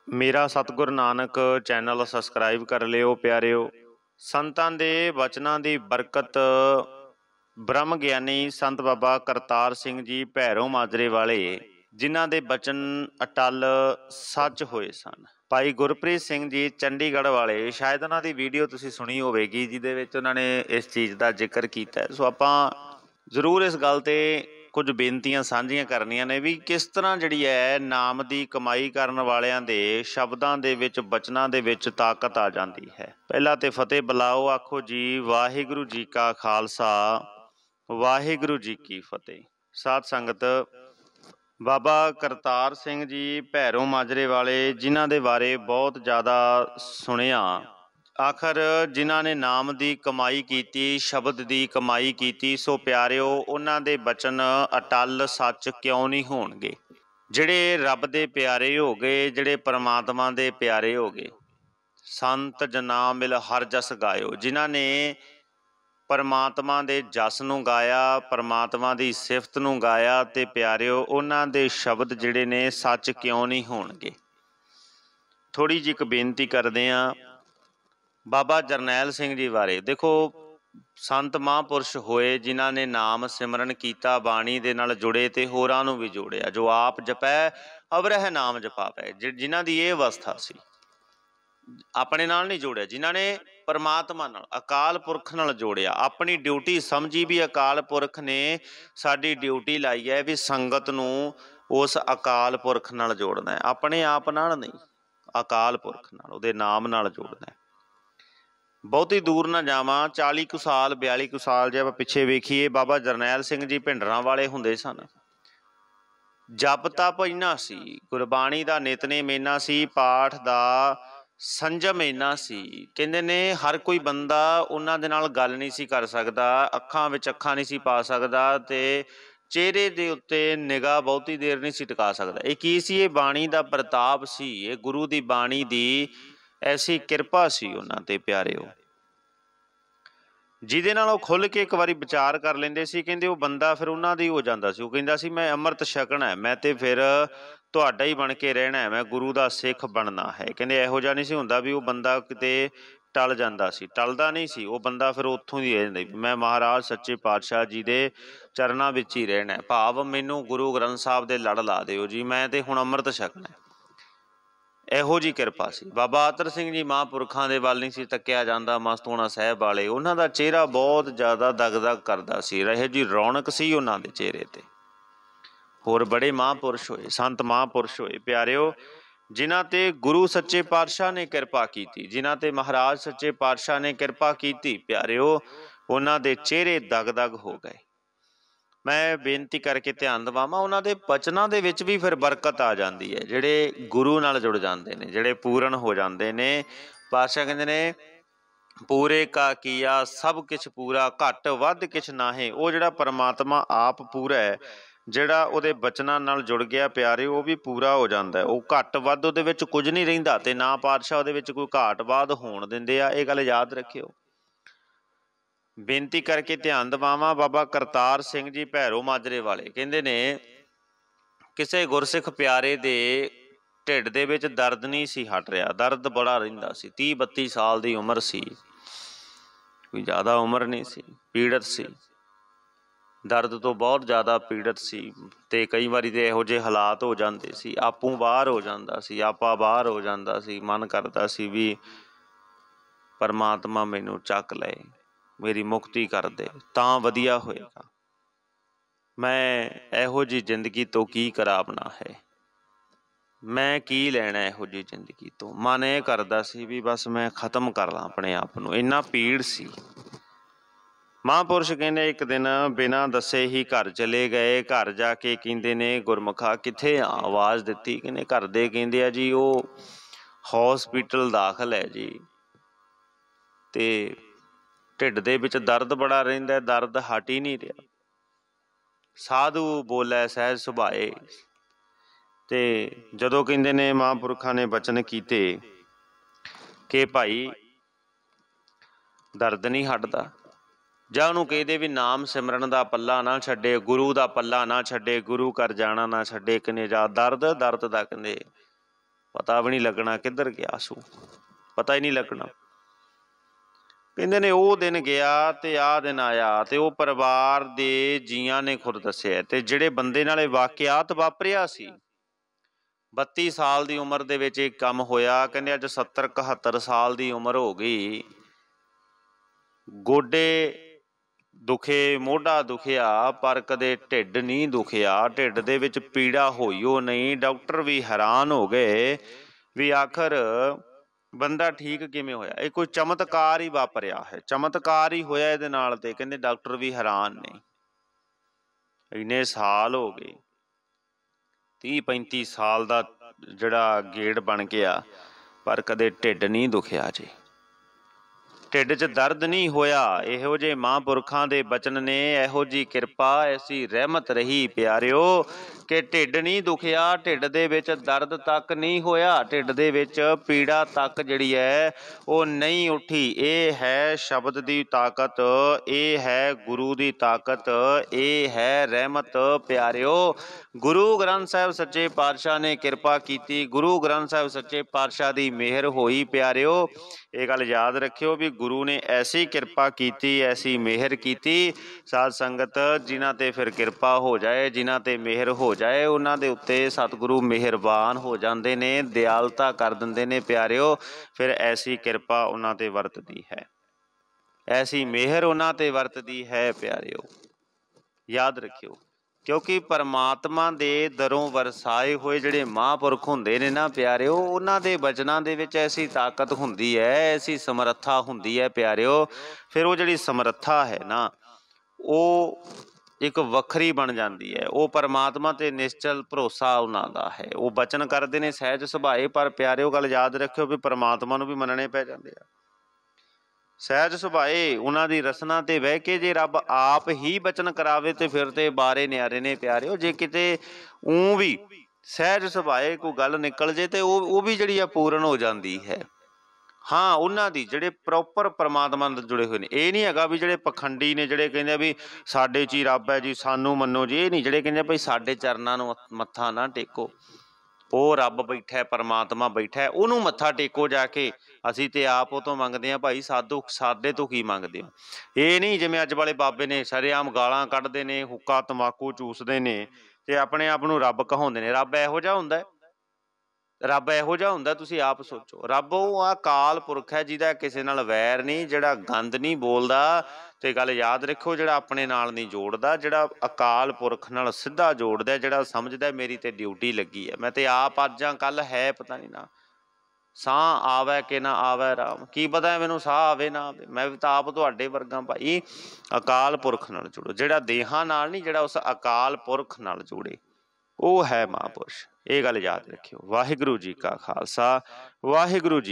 मेरा सतगुरु Nanak channel subscribe कर लियो प्यारिओ। संतां दे वचनां दी बरकत ब्रह्म ਗਿਆਨੀ संत बाबा करतार सिंह जी भैरों माजरे वाले जिन्हां दे बचन अटल सच होए सन। भाई गुरप्रीत सिंह जी चंडीगढ़ वाले, शायद उन्हां दी वीडियो तुसीं सुनी होवेगी जिहदे विच उन्हां ने इस चीज़ दा जिक्र कीता है। सो आपां ਜ਼ਰੂਰ इस गल ते कुछ बेनतियां ਸਾਂਝੀਆਂ ਕਰਨੀਆਂ ਨੇ ਵੀ किस तरह ਜਿਹੜੀ है नाम ਦੀ ਕਮਾਈ ਕਰਨ ਵਾਲਿਆਂ ਦੇ ਸ਼ਬਦਾਂ ਦੇ ਵਿੱਚ ਬਚਨਾਂ ਦੇ ਵਿੱਚ ਤਾਕਤ ਆ ਜਾਂਦੀ ਹੈ। ਪਹਿਲਾਂ ਤੇ ਫਤਿਹ ਬੁਲਾਓ, ਆਖੋ ਜੀ ਵਾਹਿਗੁਰੂ ਜੀ ਕਾ ਖਾਲਸਾ ਵਾਹਿਗੁਰੂ ਜੀ ਕੀ ਫਤਿਹ। ਸਾਧ ਸੰਗਤ, ਬਾਬਾ ਕਰਤਾਰ ਸਿੰਘ ਜੀ ਭੈਰੋਂ ਮਾਜਰੇ ਵਾਲੇ ਜਿਨ੍ਹਾਂ ਦੇ ਬਾਰੇ ਬਹੁਤ ਜ਼ਿਆਦਾ ਸੁਣਿਆ, आखिर जिन्हां ने नाम की कमाई की, शब्द की कमाई की, सो प्यारिओ उन्हां दे बचन अटल सच क्यों नहीं होणगे। जिहड़े रब दे प्यारे हो गए, जिहड़े परमात्मा दे प्यारे हो गए, संत जना मिल हर जस गायो, जिन्हां ने परमात्मा दे जस नूं गाया, परमात्मा दी सिफत नूं गाया, ते प्यारिओ उन्हां दे शब्द जिहड़े ने सच क्यों नहीं होणगे। थोड़ी जी एक बेनती करदे आं बाबा जरनैल सिंह जी बारे। देखो, संत महापुरुष होए जिन्हां ने नाम सिमरन कीता, बाणी दे नाल जुड़े ते होरां नूं भी जोड़िया। जो आप जपै अवरह नाम जपावै, जिन्हां दी ये अवस्था सी, अपने नाल नहीं जोड़िया, जिन्हां ने परमात्मा नाल अकाल पुरख नाल जोड़िया। अपनी ड्यूटी समझी भी अकाल पुरख ने साडी ड्यूटी लाई है भी संगत नूं उस अकाल पुरख नाल जोड़ना है, अपने आप नाल नहीं, अकाल पुरख नाल, उहदे नाम नाल जोड़ना है। बहुती दूर ना जावां, 40 ਕੁ ਸਾਲ 42 ਕੁ ਸਾਲ जे आपां पिछे वेखीए, बाबा जरनैल सिंह जी भिंडरां वाले हुंदे सन। जप तप इन्ना सी, गुरबाणी दा नितनेम इन्ना सी, पाठ दा संजम इन्ना सी, कहंदे ने हर कोई बंदा उन्हां दे नाल गल नहीं सी कर सकदा, अखां विच अखां नहीं सी पा सकदा, ते चेहरे दे उत्ते निगाह बहुती देर नहीं सी टिका सकदा। ये की सी? ये बाणी दा प्रताप सी, ये गुरु दी बाणी दी ऐसी किरपा सी उन्हां ते प्यारिओ, ਜਿਹਦੇ ਨਾਲ ਉਹ ਖੁੱਲ੍ਹ ਕੇ ਇੱਕ ਵਾਰੀ ਵਿਚਾਰ ਕਰ ਲੈਂਦੇ ਸੀ। ਕਹਿੰਦੇ ਉਹ ਬੰਦਾ ਫਿਰ ਉਹਨਾਂ ਦਾ ਹੀ ਹੋ ਜਾਂਦਾ ਸੀ। ਉਹ ਕਹਿੰਦਾ ਸੀ ਮੈਂ ਅੰਮ੍ਰਿਤ ਛਕਣਾ, ਮੈਂ ਤੇ ਫਿਰ ਤੁਹਾਡਾ ਹੀ ਬਣ ਕੇ ਰਹਿਣਾ, ਮੈਂ ਗੁਰੂ ਦਾ ਸਿੱਖ ਬਣਨਾ ਹੈ। ਕਹਿੰਦੇ ਇਹੋ ਜਿਹਾ ਨਹੀਂ ਸੀ ਹੁੰਦਾ ਵੀ ਉਹ ਬੰਦਾ ਕਿਤੇ ਟਲ ਜਾਂਦਾ ਸੀ, ਟਲਦਾ ਨਹੀਂ ਸੀ ਉਹ ਬੰਦਾ, ਫਿਰ ਉੱਥੋਂ ਦੀ ਰਹਿ ਜਾਂਦਾ ਵੀ ਮੈਂ ਮਹਾਰਾਜ ਸੱਚੇ ਪਾਤਸ਼ਾਹ ਜੀ ਦੇ ਚਰਨਾਂ ਵਿੱਚ ਹੀ ਰਹਿਣਾ, ਭਾਵ ਮੈਨੂੰ ਗੁਰੂ ਗ੍ਰੰਥ ਸਾਹਿਬ ਦੇ ਲੜ ਲਾ ਦਿਓ ਜੀ, ਮੈਂ ਤੇ ਹੁਣ ਅੰਮ੍ਰਿਤ ਛਕਣਾ। ਇਹੋ ਜਿਹੀ ਕਿਰਪਾ ਸੀ। ਬਾਬਾ ਅਤਰ ਸਿੰਘ ਜੀ ਮਹਾਂਪੁਰਖਾਂ ਦੇ ਵੱਲ ਨਹੀਂ ਸੀ ਤੱਕਿਆ ਜਾਂਦਾ, ਮਸਤੂਆਣਾ ਸਾਹਿਬ ਵਾਲੇ, ਉਹਨਾਂ ਦਾ ਚਿਹਰਾ ਬਹੁਤ ਜ਼ਿਆਦਾ ਦਗਦਗ ਕਰਦਾ ਸੀ, ਇਹੋ ਜਿਹੀ ਰੌਣਕ ਸੀ ਉਹਨਾਂ ਦੇ ਚਿਹਰੇ ਤੇ। ਹੋਰ ਬੜੇ ਮਹਾਂਪੁਰਸ਼ ਹੋਏ, ਸੰਤ ਮਹਾਂਪੁਰਸ਼ ਹੋਏ ਪਿਆਰਿਓ, ਜਿਨ੍ਹਾਂ ਤੇ ਗੁਰੂ ਸੱਚੇ ਪਾਤਸ਼ਾਹ ਨੇ ਕਿਰਪਾ ਕੀਤੀ, ਜਿਨ੍ਹਾਂ ਤੇ ਮਹਾਰਾਜ ਸੱਚੇ ਪਾਤਸ਼ਾਹ ਨੇ ਕਿਰਪਾ ਕੀਤੀ ਪਿਆਰਿਓ, ਉਹਨਾਂ ਦੇ ਚਿਹਰੇ ਦਗਦਗ ਹੋ ਗਏ। मैं बेनती करके ध्यान दवावां, उन्हां दे बचनां दे विच भी फिर बरकत आ जाती है, जिहड़े गुरु नाल जुड़ जाते हैं, जिहड़े पूर्ण हो जाते हैं। पातशाह कहंदे ने पूरे का किया सब किछ पूरा, घट वध किछ नाहे। वो जिहड़ा परमात्मा आप पूरा है, जिहड़ा उहदे बचनां नाल जुड़ गया प्यारे, वो भी पूरा हो जाता है। वो घट वध उहदे विच कुछ नहीं रहिंदा, ते ना पातशाह उहदे विच कोई घाट वाध होण दिंदे आ। इह गल याद रखिओ। बेनती करके ध्यान दवावां, बाबा करतार सिंह जी भैरों माजरे वाले कहंदे ने किसी गुरसिख प्यारे दे ढिड दे विच दर्द नहीं सी हट रहा, दर्द बड़ा रहिंदा सी। 30-32 साल की उम्र सी, कोई ज़्यादा उम्र नहीं सी, पीड़ित सी, दर्द तो बहुत ज़्यादा पीड़ित सी, ते कई बारी तो इहो जिहे हालात हो जाते सी, आपूं बाहर हो जाता सी, आपा बाहर हो जाता सी, मन करता सी भी परमात्मा मैनूं चक ले, मेरी मुक्ति कर दे तां वधिया होएगा, मैं इहो जी जिंदगी तो की करावना है, मैं की लैना इहो जी जिंदगी तो। मन ये करदा सी भी बस मैं खत्म कर ला अपने आप नूं, इन्ना पीड़ सी। महापुरुष कहंदे एक दिन बिना दसे ही घर चले गए। घर जाके कहंदे ने गुरमुखा कित्थे आ, आवाज़ दित्ती, कहंदे घर दे कहंदे आ जी वो हॉस्पिटल दाखल है जी, ते ढिड दे विच दर्द बड़ा रहिंदा, दर्द हट ही नहीं रहा। साधु बोलै सहज सुभाए, ते जदों कहंदे ने महापुरखां ने बचन कीते कि भाई दर्द नहीं हटदा, जां उहनूं कह दे भी नाम सिमरन दा पल्ला ना छड्डे, गुरु दा पल्ला ना छड्डे, गुरु घर जाना ना छड्डे, कहंदे जा दर्द दा कहंदे पता भी नहीं लगना किधर गया सू, पता ही नहीं लगना। कहते ने वो दिन गया ते आ दिन आया, ते वो परिवार दे जीआं ने खुद दस्सिआ ते जिहड़े बंदे नाल वाकियात वापरिया सी। 32 साल की उम्र दे विच एक काम होया। कहते अज 70-71 साल की उम्र हो गई, गोडे दुखे, मोढा दुखिया, पर कदे ढिड नहीं दुखिया, ढिड दे विच पीड़ा होई हो नहीं। डॉक्टर भी हैरान हो गए भी आखिर बंदा ठीक किवें होया, ये कोई चमत्कार ही वापरिया है, चमत्कार ही होया इहदे नाल। ते कहंदे डॉक्टर भी हैरान ने, इन्ने साल हो गए, 30-35 साल का जिहड़ा गेड़ बन गया, पर कदे ढिड नहीं दुखिया जी, ढिड च दर्द नहीं होया। इहो जे महापुरखां दे बचन ने, इहो जी किरपा ऐसी रहमत रही प्यारिओ कि ढिड नहीं दुखिया, ढिड दे विच दर्द तक नहीं होया, ढिड दे विच पीड़ा तक जिहड़ी है वो नहीं उठी। ये है शब्द की ताकत, ये है गुरु की ताकत, ये है रहमत प्यारिओ। गुरु ग्रंथ साहिब सच्चे पातशाह ने किरपा की, गुरु ग्रंथ साहिब सच्चे पातशाह की मेहर होई प्यारिओ। ये गल याद रखियो भी गुरु ने ऐसी किरपा की, ऐसी मेहर की। साध संगत जिन्हां ते फिर किरपा हो जाए, जिन्हां ते मेहर हो जाए, उन्हां दे उत्ते सतगुरु मेहरबान हो जाते ने, दयालता कर दिंदे ने प्यारिओ। फिर ऐसी किरपा उन्हां ते वरतदी है, ऐसी मेहर उन्हां ते वरतदी है प्यारिओ, याद रखियो। क्योंकि परमात्मा दे दरों वरसाए होए जिहड़े महापुरख हुंदे ने ना प्यारिओ, उन्हां दे बचनां दे विच ऐसी ताकत हुंदी है, ऐसी समर्था हुंदी है प्यारिओ। फिर वो जिहड़ी समर्था है ना, वो एक वखरी बन जाती है। वो परमात्मा ते निश्चल भरोसा उन्हां दा है। वो बचन करदे ने सहज सुभाए, पर प्यारिओ गल याद रखियो भी परमात्मा नूं भी मनणे पै जांदे आ। सहज सुभाए उन्हां दी रसना ते बह के जे रब आप ही बचन करावे ते फिर ते बारे न्यारे ने प्यारिओ। जे किते ऊं भी सहज सुभाए कोई गल निकल जे ते वो भी जिहड़ी आ पूर्ण हो जाती है। हाँ, उन्हां दी जिहड़े प्रॉपर परमात्मा नाल जुड़े हुए ने। ये नहीं हैगा भी जिहड़े पखंडी ने, जिहड़े कहंदे भी साडे च ही रब है जी, सानू मन्नो जी। ये नहीं, जिहड़े कहंदे भाई साडे चरनां नूं मत्था ना टेको, ਉਹ ਰੱਬ बैठा है, परमात्मा बैठा है, ਉਹਨੂੰ मत्था टेको जाके। ਅਸੀਂ ਤੇ ਆਪ ਉਹ ਤੋਂ ਮੰਗਦੇ ਹਾਂ ਭਾਈ, ਸਾਡੇ ਤੋਂ ਕੀ ਮੰਗਦੇ ਹੋ। ਇਹ ਨਹੀਂ ਜਿਵੇਂ ਅੱਜ ਵਾਲੇ ਬਾਬੇ ਨੇ ਸ਼ਰੇਆਮ ਗਾਲਾਂ ਕੱਢਦੇ ਨੇ, ਹੁੱਕਾ ਤੰਬਾਕੂ ਚੂਸਦੇ ਨੇ ਤੇ ਆਪਣੇ ਆਪ ਨੂੰ ਰੱਬ ਕਹਾਉਂਦੇ ਨੇ। ਰੱਬ ਇਹੋ ਜਿਹਾ ਹੁੰਦਾ, ਰੱਬ ਇਹੋ ਜਿਹਾ ਹੁੰਦਾ, ਤੁਸੀਂ ਆਪ ਸੋਚੋ। ਰੱਬ ਉਹ ਅਕਾਲ ਪੁਰਖ ਹੈ ਜਿਹਦਾ ਕਿਸੇ ਨਾਲ ਵੈਰ ਨਹੀਂ, ਜਿਹੜਾ ਗੰਦ ਨਹੀਂ ਬੋਲਦਾ। ਤੇ ਗੱਲ ਯਾਦ ਰੱਖੋ, ਜਿਹੜਾ ਆਪਣੇ ਨਾਲ ਨਹੀਂ ਜੋੜਦਾ, ਜਿਹੜਾ ਅਕਾਲ ਪੁਰਖ ਨਾਲ ਸਿੱਧਾ ਜੋੜਦਾ, ਜਿਹੜਾ ਸਮਝਦਾ ਮੇਰੀ ਤੇ ਡਿਊਟੀ ਲੱਗੀ ਹੈ। ਮੈਂ ਤੇ ਆਪ ਅੱਜ ਆ, ਕੱਲ ਹੈ ਪਤਾ ਨਹੀਂ ਨਾ। ਸਾਹ ਆਵੇ ਕਿ ਨਾ ਆਵੇ ਰਾਮ, ਕੀ ਪਤਾ ਮੈਨੂੰ ਸਾਹ ਆਵੇ ਨਾ ਆਵੇ। ਮੈਂ ਵੀ ਤਾਂ ਆਪ ਤੁਹਾਡੇ ਵਰਗਾ ਭਾਈ। ਅਕਾਲ ਪੁਰਖ ਨਾਲ ਜੁੜੋ, ਜਿਹੜਾ ਦੇਹਾਂ ਨਾਲ ਨਹੀਂ, ਜਿਹੜਾ ਉਸ ਅਕਾਲ ਪੁਰਖ ਨਾਲ ਜੁੜੇ, ਉਹ ਹੈ ਮਹਾਂਪੁਰਸ਼। ਇਹ ਗੱਲ ਯਾਦ ਰੱਖਿਓ। ਵਾਹਿਗੁਰੂ ਜੀ ਕਾ ਖਾਲਸਾ, ਵਾਹਿਗੁਰੂ ਜੀ।